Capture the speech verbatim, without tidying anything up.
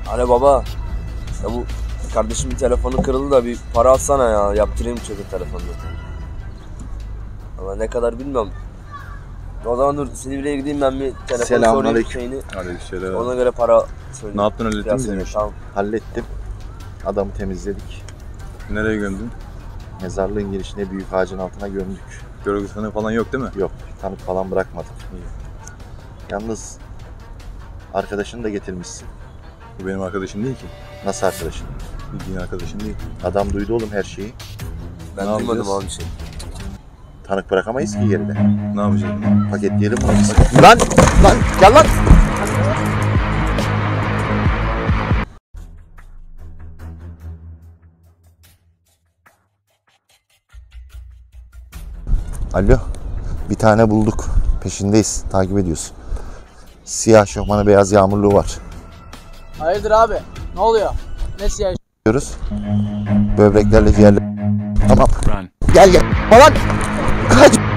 Alo baba. Ya bu kardeşimin telefonu kırıldı da bir para atsana ya. Yaptırayım çocuk telefonunu. Ama ne kadar bilmiyorum. O zaman dur Silivri'ye gideyim ben bir telefonu sorayım şeyini. Aleykümselam. Ona göre para söyleyeyim. Ne yaptın, hallettin mi bizim işi? Tamam. Hallettim. Adamı temizledik. Nereye gömdün? Mezarlığın girişine büyük ağacın altına gömdük. Görgü tanığı falan yok değil mi? Yok, tanık falan bırakmadık. Yalnız arkadaşını da getirmişsin. Bu benim arkadaşım değil ki. Nasıl arkadaşın? Bildiğin arkadaşım değil. Adam duydu oğlum her şeyi. Ben Ne duymadım yapacağız? abi bir şey. Tanık bırakamayız ki geride. Ne yapacağız? Paketleyelim bunu biz. Lan! Lan! Gel lan! Alo. Bir tane bulduk. Peşindeyiz. Takip ediyoruz. Siyah şofmanı beyaz yağmurluğu var. Hayırdır abi? Ne oluyor? Ne siyah? Diyoruz. Böbreklerle ciğerle. Tamam. Run. Gel gel. Falan. Kaç.